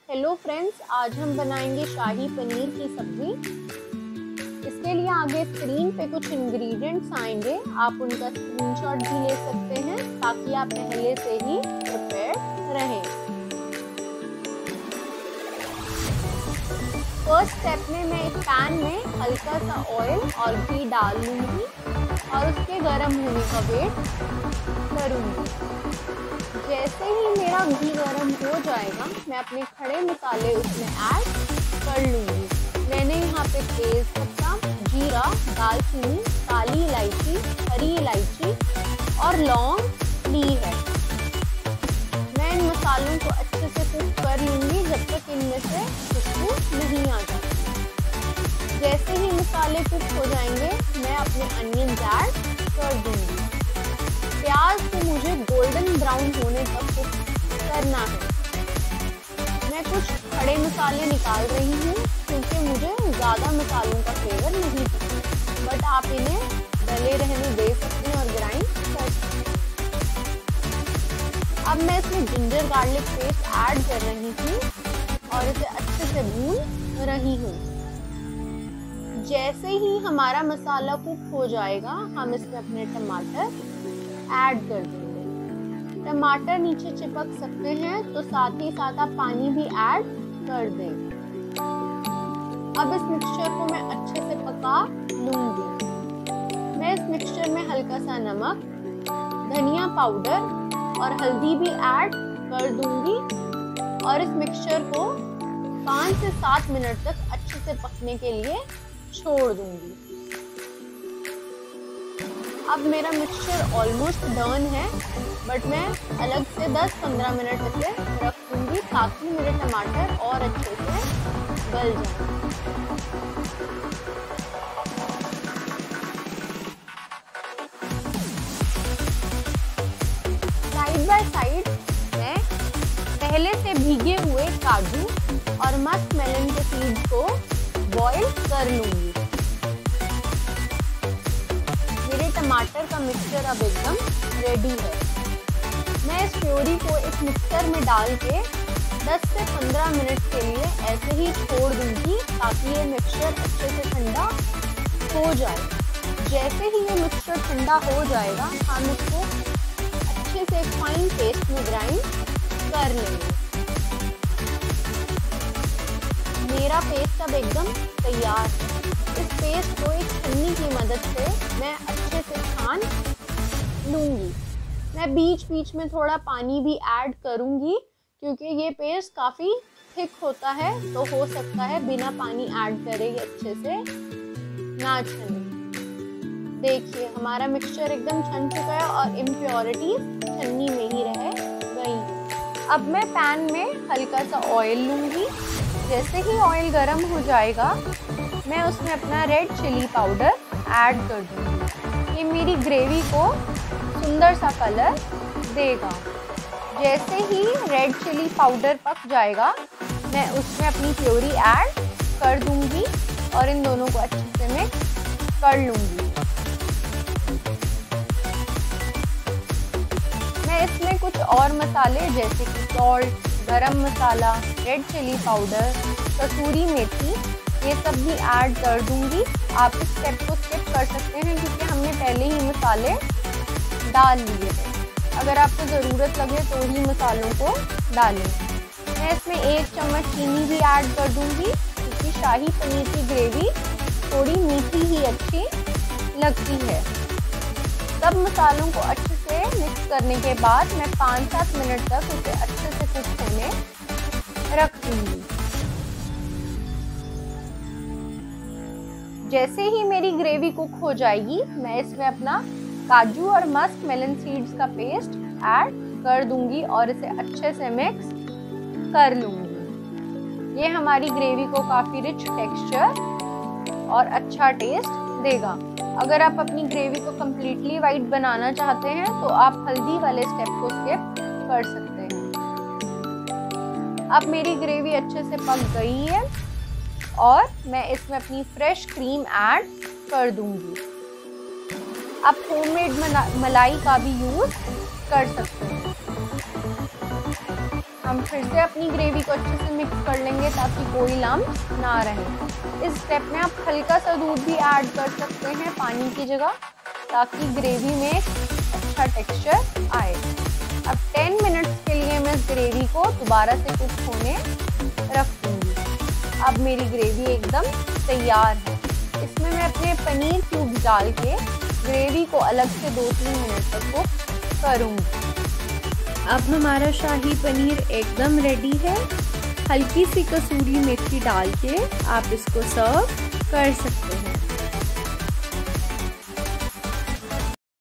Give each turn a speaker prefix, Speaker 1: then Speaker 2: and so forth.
Speaker 1: Hello friends, आज हम बनाएंगे शाही पनीर की सब्जी। इसके लिए आगे स्क्रीन पे कुछ इंग्रेडिएंट्स आएंगे, आप उनका स्क्रीनशॉट भी ले सकते हैं ताकि आप पहले से ही प्रिपेयर रहें। फर्स्ट स्टेप में मैं एक पैन में हल्का सा ऑयल और घी डाल लूँगी और उसके गर्म होने का वेट करूँगी। जैसे ही मेरा घी गर्म हो जाएगा, मैं अपने खड़े मसाले उसमें ऐड कर लूँगी। मैंने यहाँ पे तेज पत्ता, जीरा, दालचीनी, काली इलायची, हरी इलायची और लौंग ली है। मैं इन मसालों को अच्छे से कुक कर लूँगी जब तक इनमें से खुशबू नहीं आ जाती। जैसे ही मसाले कुक हो जाएंगे, मैं अपने अनियंस ऐड कर दूँगी। प्याज को मुझे गोल्डन ब्राउन होने तक कुक करना है। मैं कुछ खड़े मसाले निकाल रही हूँ क्योंकि मुझे ज़्यादा मसालों का फ्लेवर नहीं पसंद, बट आप इन्हें डले रहने दे सकते हैं और ग्राइंड कर सकते हैं। अब मैं इसमें जिंजर गार्लिक पेस्ट ऐड कर रही हूँ और इसे अच्छे से भून रही हूँ। जैसे ही हमारा मसाला कुक हो जाएगा, हम इसमें अपने टमाटर ऐड कर देंगे। टमाटर नीचे चिपक सकते हैं तो साथ ही साथ आप पानी भी ऐड कर दें। अब इस मिक्सचर को मैं अच्छे से पका लूंगी। मैं इस मिक्सचर में हल्का सा नमक, धनिया पाउडर और हल्दी भी ऐड कर दूंगी और इस मिक्सचर को 5 से 7 मिनट तक अच्छे से पकने के लिए छोड़ दूंगी। अब मेरा मिक्सचर ऑलमोस्ट डन है, बट मैं अलग से 10-15 मिनट इसे रख दूंगी ताकि मेरे टमाटर और अच्छे से गल जाएं। साइड बाय साइड मैं पहले से भीगे हुए काजू और मस्क मेलन के सीड्स को बॉईल कर लूंगी। टमाटर का मिक्सचर अब एकदम रेडी है। मैं इस प्योरी को इस मिक्सचर में डाल के 10 से 15 मिनट के लिए ऐसे ही छोड़ दूंगी ताकि ये मिक्सचर अच्छे से ठंडा हो जाए। जैसे ही ये मिक्सचर ठंडा हो जाएगा, हम इसको अच्छे से एक फाइन पेस्ट में ग्राइंड कर लेंगे। मेरा पेस्ट अब एकदम तैयार है। इस पेस्ट को एक छन्नी की मदद से मैं अच्छे से छान लूँगी। मैं बीच बीच में थोड़ा पानी भी ऐड करूँगी क्योंकि ये पेस्ट काफ़ी थिक होता है, तो हो सकता है बिना पानी ऐड करे अच्छे से ना छने। देखिए हमारा मिक्सचर एकदम छन चुका है और इम्प्योरिटीज छन्नी में ही रह गई। अब मैं पैन में हल्का सा ऑयल लूँगी। जैसे ही ऑयल गर्म हो जाएगा, मैं उसमें अपना रेड चिली पाउडर ऐड कर दूँगी। ये मेरी ग्रेवी को सुंदर सा कलर देगा। जैसे ही रेड चिली पाउडर पक जाएगा, मैं उसमें अपनी प्योरी ऐड कर दूँगी और इन दोनों को अच्छे से मिक्स कर लूँगी। मैं इसमें कुछ और मसाले जैसे कि salt, garam masala, red chilli powder, kasuri methi, ये सब भी ऐड कर दूंगी। आप इस स्टेप को स्किप कर सकते हैं क्योंकि हमने पहले ही मसाले डाल लिए थे। अगर आपको ज़रूरत लगे तो ही मसालों को डालें। मैं इसमें 1 चम्मच चीनी भी ऐड कर दूंगी क्योंकि शाही पनीर की ग्रेवी थोड़ी मीठी ही अच्छी लगती है। सब मसालों को अच्छे से मिक्स करने के बाद मैं 5-7 मिनट तक उसे अच्छे से कुक होने रख दूंगी। जैसे ही मेरी ग्रेवी कुक हो जाएगी, मैं इसमें अपना काजू और मस्क मेलन सीड्स का पेस्ट ऐड कर दूंगी और इसे अच्छे से मिक्स कर लूंगी। ये हमारी ग्रेवी को काफ़ी रिच टेक्सचर और अच्छा टेस्ट देगा। अगर आप अपनी ग्रेवी को कम्प्लीटली वाइट बनाना चाहते हैं तो आप हल्दी वाले स्टेप को स्किप कर सकते हैं। अब मेरी ग्रेवी अच्छे से पक गई है और मैं इसमें अपनी फ्रेश क्रीम ऐड कर दूंगी। आप होममेड मलाई का भी यूज़ कर सकते हैं। हम फिर से अपनी ग्रेवी को अच्छे से मिक्स कर लेंगे ताकि कोई लम्स ना रहे। इस स्टेप में आप हल्का सा दूध भी ऐड कर सकते हैं पानी की जगह, ताकि ग्रेवी में अच्छा टेक्सचर आए। अब 10 मिनट्स के लिए मैं इस ग्रेवी को दोबारा से कुक होने रख दूँगी। अब मेरी ग्रेवी एकदम तैयार है। इसमें मैं अपने पनीर क्यूब्स डाल के ग्रेवी को अलग से 2-3 मिनट तक कुक करूँगी। अब हमारा शाही पनीर एकदम रेडी है। हल्की सी कसूरी मेथी डाल के आप इसको सर्व कर सकते हैं।